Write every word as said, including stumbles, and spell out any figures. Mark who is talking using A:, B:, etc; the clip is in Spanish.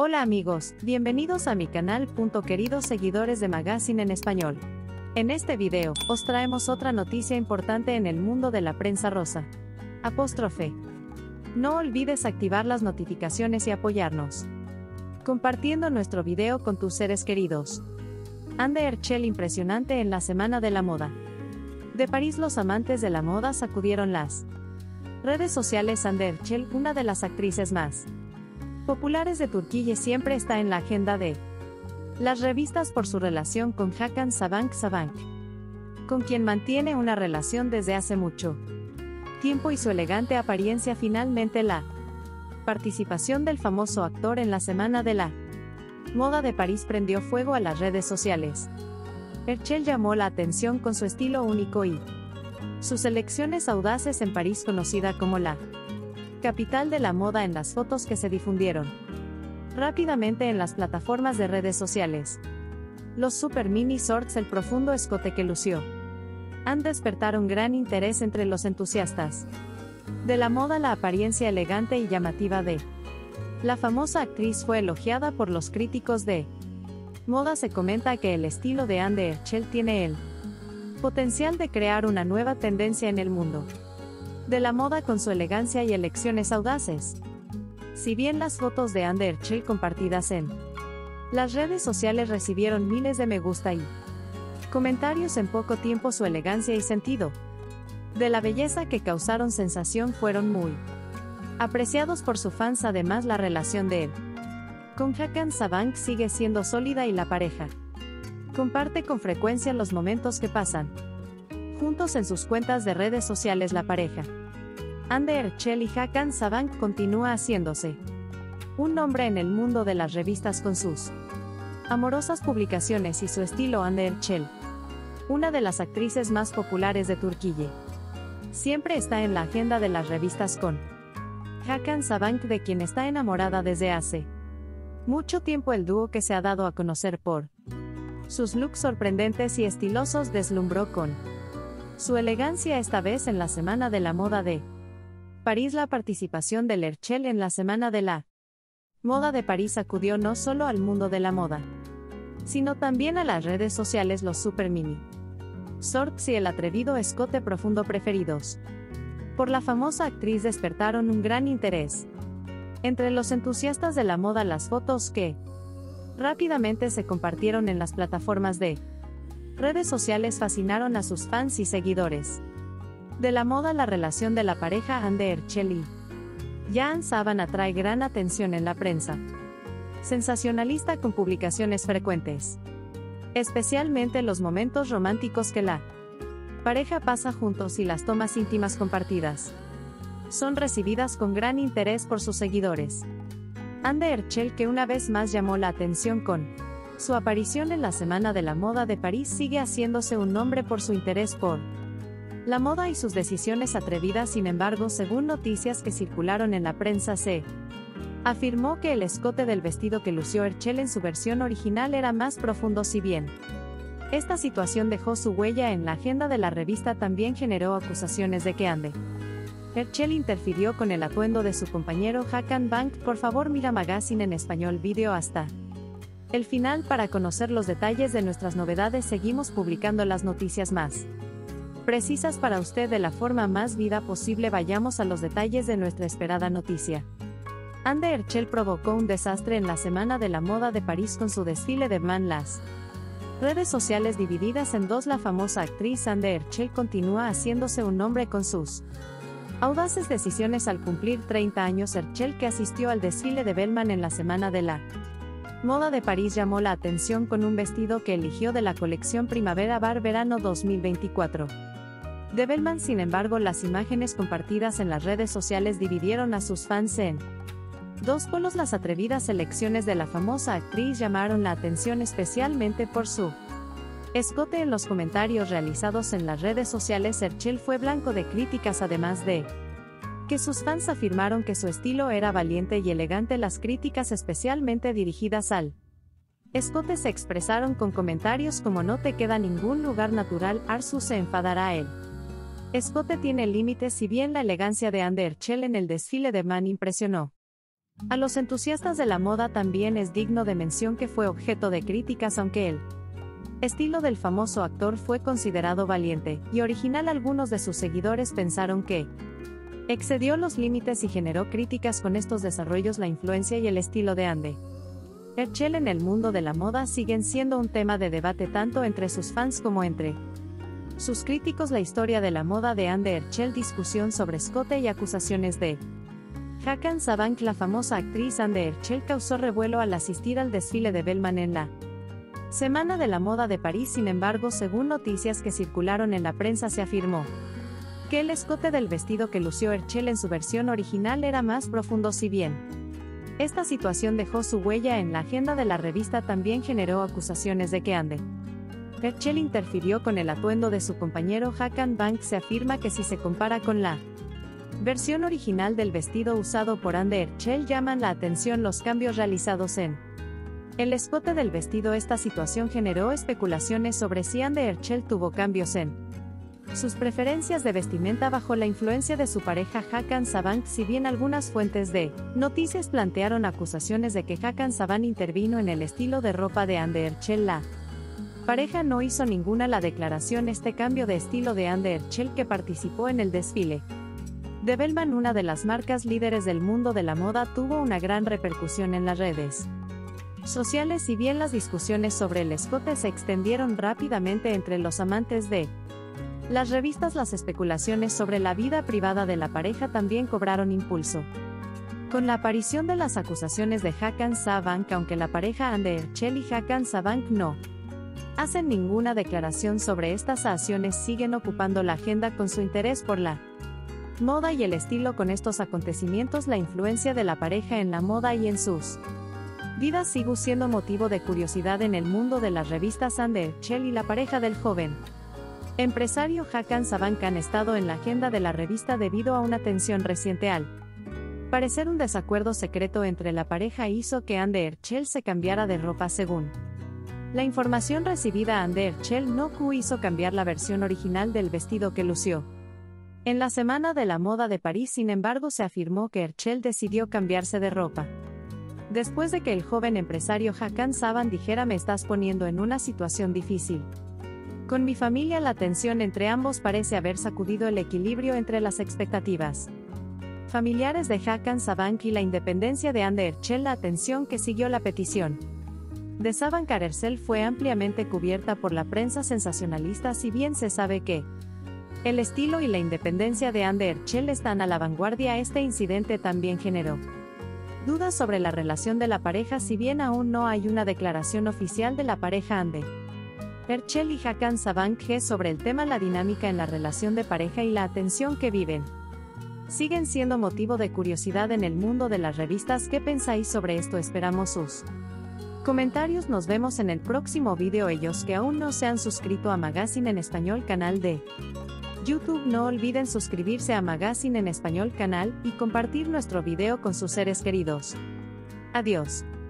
A: Hola amigos, bienvenidos a mi canal. Queridos seguidores de Magazine en Español. En este video, os traemos otra noticia importante en el mundo de la prensa rosa. Apóstrofe. No olvides activar las notificaciones y apoyarnos compartiendo nuestro video con tus seres queridos. Anne Herschel impresionante en la Semana de la Moda de París. Los amantes de la moda sacudieron las redes sociales. Anne Herschel, una de las actrices más populares de Turquía, siempre está en la agenda de las revistas por su relación con Hakan Sabank Sabank, con quien mantiene una relación desde hace mucho tiempo, y su elegante apariencia. Finalmente, la participación del famoso actor en la Semana de la Moda de París prendió fuego a las redes sociales. Herschel llamó la atención con su estilo único y sus elecciones audaces en París, conocida como la capital de la moda, en las fotos que se difundieron rápidamente en las plataformas de redes sociales. Los super mini shorts, el profundo escote que lució han despertado gran interés entre los entusiastas de la moda. La apariencia elegante y llamativa de la famosa actriz fue elogiada por los críticos de moda. Se comenta que el estilo de Anne Herschel tiene el potencial de crear una nueva tendencia en el mundo de la moda con su elegancia y elecciones audaces. Si bien las fotos de Anne Herschel compartidas en las redes sociales recibieron miles de me gusta y comentarios en poco tiempo, su elegancia y sentido de la belleza que causaron sensación fueron muy apreciados por sus fans. Además, la relación de él con Hakan Sabank sigue siendo sólida y la pareja comparte con frecuencia los momentos que pasan juntos en sus cuentas de redes sociales. La pareja Anne Herschel y Hakan Sabank continúa haciéndose un nombre en el mundo de las revistas con sus amorosas publicaciones y su estilo. Anne Herschel, una de las actrices más populares de Turquía, siempre está en la agenda de las revistas con Hakan Sabank, de quien está enamorada desde hace mucho tiempo. El dúo, que se ha dado a conocer por sus looks sorprendentes y estilosos, deslumbró con su elegancia esta vez en la Semana de la Moda de París. La participación de Herschel en la Semana de la Moda de París sacudió no solo al mundo de la moda, sino también a las redes sociales. Los super mini shorts y el atrevido escote profundo preferidos por la famosa actriz despertaron un gran interés entre los entusiastas de la moda. Las fotos, que rápidamente se compartieron en las plataformas de redes sociales, fascinaron a sus fans y seguidores de la moda. La relación de la pareja Anne Herschel y Hakan Sabank atrae gran atención en la prensa sensacionalista, con publicaciones frecuentes, especialmente los momentos románticos que la pareja pasa juntos y las tomas íntimas compartidas son recibidas con gran interés por sus seguidores. Anne Herschel, que una vez más llamó la atención con su aparición en la Semana de la Moda de París, sigue haciéndose un nombre por su interés por la moda y sus decisiones atrevidas. Sin embargo, según noticias que circularon en la prensa, se afirmó que el escote del vestido que lució Herschel en su versión original era más profundo. Si bien esta situación dejó su huella en la agenda de la revista, también generó acusaciones de que Anne Herschel interfirió con el atuendo de su compañero Hakan Sabank. Por favor, mira Magazine en Español video hasta el final para conocer los detalles de nuestras novedades. Seguimos publicando las noticias más precisas para usted de la forma más vida posible. Vayamos a los detalles de nuestra esperada noticia. Anne Herschel provocó un desastre en la Semana de la Moda de París con su desfile de man. Las redes sociales divididas en dos. La famosa actriz Anne Herschel continúa haciéndose un nombre con sus audaces decisiones al cumplir treinta años. Herschel, que asistió al desfile de Bellman en la Semana de la Moda de París, llamó la atención con un vestido que eligió de la colección Primavera-Verano dos mil veinticuatro de Bellman. Sin embargo, las imágenes compartidas en las redes sociales dividieron a sus fans en dos polos. Las atrevidas elecciones de la famosa actriz llamaron la atención especialmente por su escote. En los comentarios realizados en las redes sociales, Herschel fue blanco de críticas, además de que sus fans afirmaron que su estilo era valiente y elegante. Las críticas, especialmente dirigidas al escote, se expresaron con comentarios como "no te queda ningún lugar natural, Arzu se enfadará él". Escote tiene límites. Si bien la elegancia de Anne Herschel en el desfile de Man impresionó A los entusiastas de la moda también es digno de mención que fue objeto de críticas, aunque el estilo del famoso actor fue considerado valiente y original. Algunos de sus seguidores pensaron que excedió los límites y generó críticas con estos desarrollos. La influencia y el estilo de Anne Herschel en el mundo de la moda siguen siendo un tema de debate tanto entre sus fans como entre sus críticos. La historia de la moda de Anne Herschel, discusión sobre escote y acusaciones de Hakan Sabank. La famosa actriz Anne Herschel causó revuelo al asistir al desfile de Bellman en la Semana de la Moda de París. Sin embargo, según noticias que circularon en la prensa, se afirmó que el escote del vestido que lució Herschel en su versión original era más profundo. Si bien esta situación dejó su huella en la agenda de la revista, también generó acusaciones de que Anne Herschel interfirió con el atuendo de su compañero Hakan Sabank. Se afirma que si se compara con la versión original del vestido usado por Anne Herschel, llaman la atención los cambios realizados en el escote del vestido. Esta situación generó especulaciones sobre si Anne Herschel tuvo cambios en sus preferencias de vestimenta bajo la influencia de su pareja Hakan Sabank. Si bien algunas fuentes de noticias plantearon acusaciones de que Hakan Sabank intervino en el estilo de ropa de Anne Herschel, la pareja no hizo ninguna la declaración. Este cambio de estilo de Anne Herschel, que participó en el desfile de Bellman, una de las marcas líderes del mundo de la moda, tuvo una gran repercusión en las redes sociales. Si bien las discusiones sobre el escote se extendieron rápidamente entre los amantes de las revistas, las especulaciones sobre la vida privada de la pareja también cobraron impulso con la aparición de las acusaciones de Hakan Sabank. Aunque la pareja Anne Herschel y Hakan Sabank no hacen ninguna declaración sobre estas acciones, siguen ocupando la agenda con su interés por la moda y el estilo. Con estos acontecimientos, la influencia de la pareja en la moda y en sus vidas sigue siendo motivo de curiosidad en el mundo de las revistas. Anne Herschel y la pareja del joven empresario Hakan Sabank han estado en la agenda de la revista debido a una tensión reciente. Al parecer, un desacuerdo secreto entre la pareja hizo que Anne Herschel se cambiara de ropa. Según la información recibida, Anne Herschel no hizo cambiar la versión original del vestido que lució en la Semana de la Moda de París. Sin embargo, se afirmó que Herschel decidió cambiarse de ropa después de que el joven empresario Hakan Sabank dijera: "Me estás poniendo en una situación difícil con mi familia". La tensión entre ambos parece haber sacudido el equilibrio entre las expectativas familiares de Hakan Sabank y la independencia de Anne Herschel. La atención que siguió la petición de Sabank a Herschel fue ampliamente cubierta por la prensa sensacionalista. Si bien se sabe que el estilo y la independencia de Anne Herschel están a la vanguardia, este incidente también generó dudas sobre la relación de la pareja. Si bien aún no hay una declaración oficial de la pareja Anne Herschel y Hakan Sabank sobre el tema, la dinámica en la relación de pareja y la atención que viven siguen siendo motivo de curiosidad en el mundo de las revistas. ¿Qué pensáis sobre esto? Esperamos sus comentarios. Nos vemos en el próximo video. Ellos que aún no se han suscrito a Magazine en Español canal de YouTube, no olviden suscribirse a Magazine en Español canal y compartir nuestro video con sus seres queridos. Adiós.